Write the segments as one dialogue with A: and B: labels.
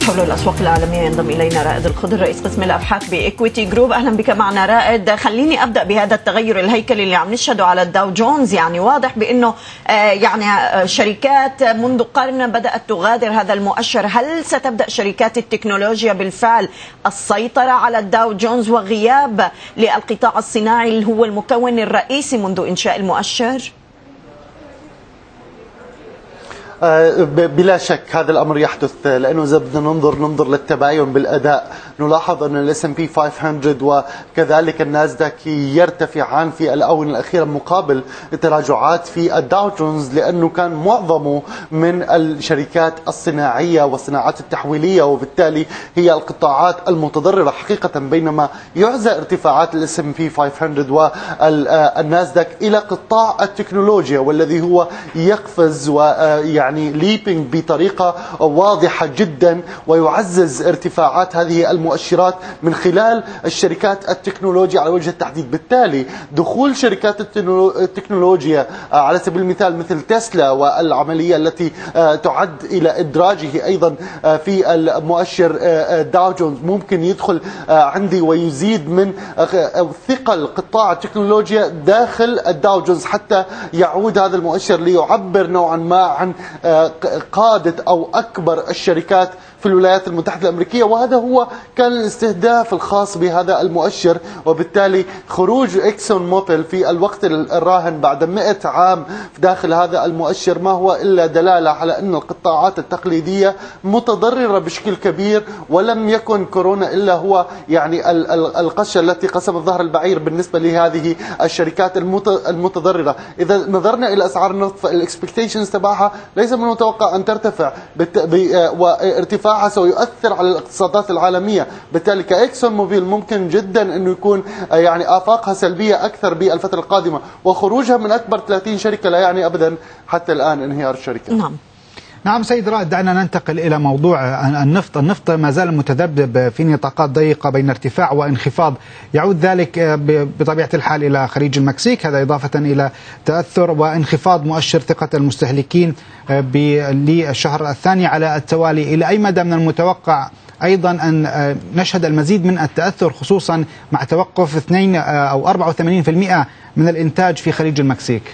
A: حول الأسواق العالمية ينضم إلينا رائد الخضر رئيس قسم الأبحاث بإيكويتي جروب. أهلا بك معنا رائد. خليني أبدأ بهذا التغير الهيكلي اللي عم نشهده على الداو جونز. يعني واضح بأنه شركات منذ قرن بدأت تغادر هذا المؤشر. هل ستبدأ شركات التكنولوجيا بالفعل السيطرة على الداو جونز وغياب للقطاع الصناعي اللي هو المكون الرئيسي منذ إنشاء المؤشر؟
B: بلا شك هذا الأمر يحدث، لأنه إذا بدنا ننظر للتباين بالأداء نلاحظ أن الS&P 500 وكذلك الناسداك يرتفعان في الآونة الأخيرة مقابل تراجعات في الداو جونز، لأنه كان معظمه من الشركات الصناعية والصناعات التحويلية، وبالتالي هي القطاعات المتضررة حقيقة، بينما يعزى ارتفاعات الS&P 500 والناسداك إلى قطاع التكنولوجيا، والذي هو يقفز ويعني ليبينج بطريقة واضحة جدا، ويعزز ارتفاعات هذه المؤشرات من خلال الشركات التكنولوجيا على وجه التحديد. بالتالي دخول شركات التكنولوجيا على سبيل المثال مثل تسلا والعملية التي تعد إلى إدراجه أيضا في المؤشر داو جونز ممكن يدخل عندي ويزيد من ثقل قطاع التكنولوجيا داخل الداو جونز، حتى يعود هذا المؤشر ليعبر نوعا ما عن قادة أو أكبر الشركات في الولايات المتحدة الأمريكية، وهذا هو كان الاستهداف الخاص بهذا المؤشر. وبالتالي خروج إكسون موبيل في الوقت الراهن بعد 100 عام داخل هذا المؤشر ما هو إلا دلالة على أن القطاعات التقليدية متضررة بشكل كبير، ولم يكن كورونا إلا هو يعني القشة التي قسمت ظهر البعير بالنسبة لهذه الشركات المتضررة. إذا نظرنا إلى أسعار النفط فالإكسبكتيشنز تبعها ليس من المتوقع أن ترتفع، وارتفاعها سيؤثر على الاقتصادات العالمية. بالتالي كإكسون موبيل ممكن جدا أنه يكون يعني آفاقها سلبية أكثر بالفترة القادمة، وخروجها من أكبر 30 شركة لا يعني أبدا حتى الآن انهيار الشركة.
C: نعم سيد رائد، دعنا ننتقل إلى موضوع النفط ما زال متذبذب في نطاقات ضيقة بين ارتفاع وانخفاض، يعود ذلك بطبيعة الحال إلى خليج المكسيك، هذا إضافة إلى تأثر وانخفاض مؤشر ثقة المستهلكين للشهر الثاني على التوالي. إلى أي مدى من المتوقع أيضا أن نشهد المزيد من التأثر، خصوصا مع توقف 2 أو 84% من الإنتاج في خليج المكسيك؟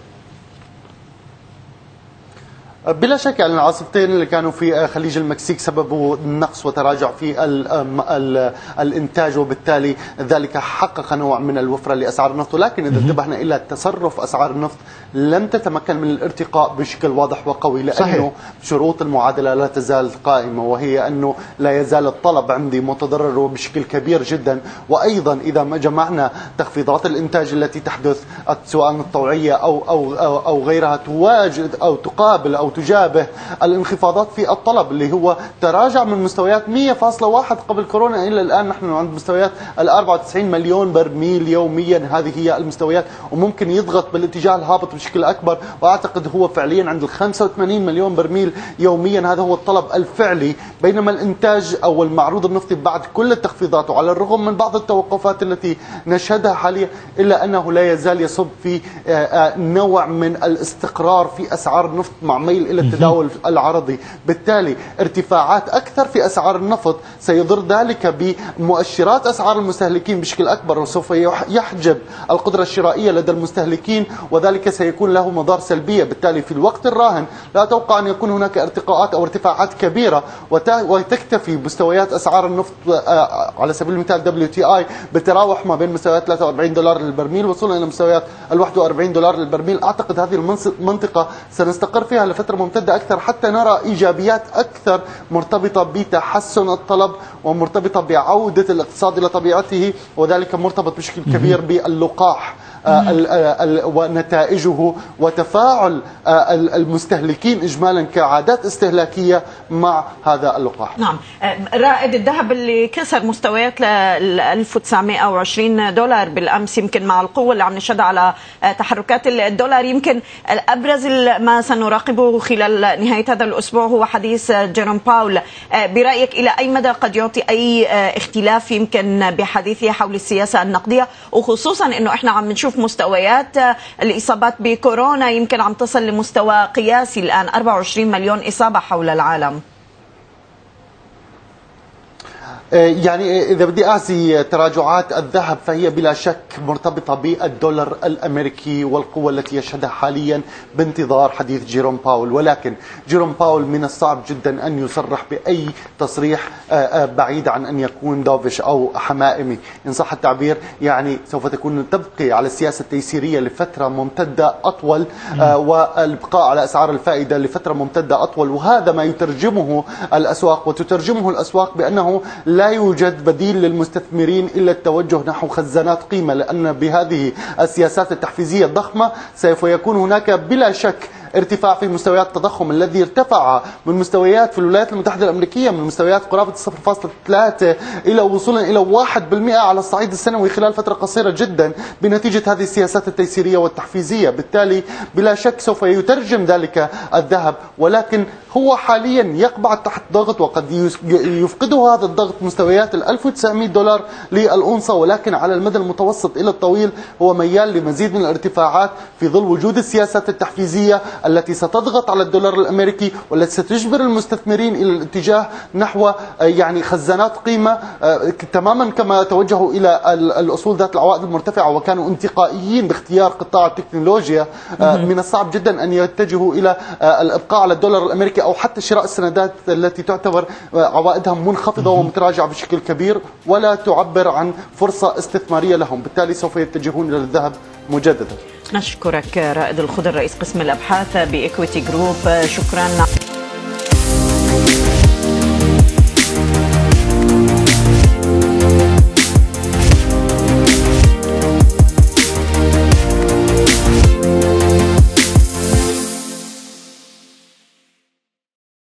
B: بلا شك يعني العاصفتين اللي كانوا في خليج المكسيك سببوا نقص وتراجع في الانتاج، وبالتالي ذلك حقق نوع من الوفره لاسعار النفط. ولكن اذا انتبهنا الى تصرف اسعار النفط لم تتمكن من الارتقاء بشكل واضح وقوي، لانه صحيح. شروط المعادله لا تزال قائمه، وهي انه لا يزال الطلب عندي متضرر بشكل كبير جدا. وايضا اذا ما جمعنا تخفيضات الانتاج التي تحدث سواء الطوعيه او غيرها تواجد او تقابل او تجابه الانخفاضات في الطلب اللي هو تراجع من مستويات 100.1 قبل كورونا الى الان نحن عند مستويات 94 مليون برميل يوميا. هذه هي المستويات، وممكن يضغط بالاتجاه الهابط بشكل اكبر، واعتقد هو فعليا عند 85 مليون برميل يوميا. هذا هو الطلب الفعلي، بينما الانتاج او المعروض النفطي بعد كل التخفيضات وعلى الرغم من بعض التوقفات التي نشهدها حاليا الا انه لا يزال يصب في نوع من الاستقرار في اسعار النفط مع ميل إلى التداول العرضي. بالتالي ارتفاعات أكثر في أسعار النفط سيضر ذلك بمؤشرات أسعار المستهلكين بشكل أكبر، وسوف يحجب القدرة الشرائية لدى المستهلكين، وذلك سيكون له مضار سلبية. بالتالي في الوقت الراهن لا أتوقع أن يكون هناك ارتقاءات أو ارتفاعات كبيرة وتكتفي مستويات أسعار النفط على سبيل المثال WTI بتراوح ما بين مستويات $43 للبرميل وصولا إلى مستويات $41 للبرميل. أعتقد هذه المنطقة سنستقر فيها لفترة ممتدة أكثر حتى نرى إيجابيات أكثر مرتبطة بتحسن الطلب ومرتبطة بعودة الاقتصاد إلى طبيعته، وذلك مرتبط بشكل كبير باللقاح ونتائجه وتفاعل المستهلكين إجمالا كعادات استهلاكية مع هذا اللقاح.
A: نعم رائد، الذهب اللي كسر مستويات $1920 بالأمس، يمكن مع القوة اللي عم نشهدها على تحركات الدولار، يمكن الأبرز ما سنراقبه خلال نهاية هذا الأسبوع هو حديث جيروم باول. برأيك إلى أي مدى قد يعطي أي اختلاف يمكن بحديثه حول السياسة النقدية، وخصوصا أنه إحنا عم نشوف مستويات الإصابات بكورونا يمكن عم تصل لمستوى قياسي الآن 24 مليون إصابة حول العالم؟
B: يعني إذا بدي أعزي تراجعات الذهب فهي بلا شك مرتبطة بالدولار الأمريكي والقوة التي يشهدها حاليا بانتظار حديث جيروم باول. ولكن جيروم باول من الصعب جدا أن يصرح بأي تصريح بعيد عن أن يكون دوفش أو حمائمي إن صح التعبير. يعني سوف تكون تبقي على السياسة التيسيرية لفترة ممتدة أطول والبقاء على أسعار الفائدة لفترة ممتدة أطول، وهذا ما يترجمه الأسواق، وتترجمه الأسواق بأنه لا يوجد بديل للمستثمرين إلا التوجه نحو خزانات قيمة، لأن بهذه السياسات التحفيزية الضخمة سوف يكون هناك بلا شك ارتفاع في مستويات التضخم الذي ارتفع من مستويات في الولايات المتحدة الأمريكية من مستويات قرابة 0.3 إلى وصولا إلى 1% على الصعيد السنوي خلال فترة قصيرة جدا بنتيجة هذه السياسات التيسيرية والتحفيزية. بالتالي بلا شك سوف يترجم ذلك الذهب، ولكن هو حاليا يقبع تحت ضغط وقد يفقده هذا الضغط مستويات $1900 للأونصة، ولكن على المدى المتوسط إلى الطويل هو ميال لمزيد من الارتفاعات في ظل وجود السياسات التحفيزية التي ستضغط على الدولار الأمريكي والتي ستجبر المستثمرين إلى الاتجاه نحو يعني خزانات قيمة تماما كما توجهوا إلى الأصول ذات العوائد المرتفعة وكانوا انتقائيين باختيار قطاع التكنولوجيا. من الصعب جدا أن يتجهوا إلى الإبقاء على الدولار الأمريكي أو حتى شراء السندات التي تعتبر عوائدها منخفضة ومتراجعة بشكل كبير ولا تعبر عن فرصة استثمارية لهم. بالتالي سوف يتجهون إلى الذهب مجددا.
A: نشكرك رائد الخضر رئيس قسم الأبحاث بإكويتي جروب، شكرا.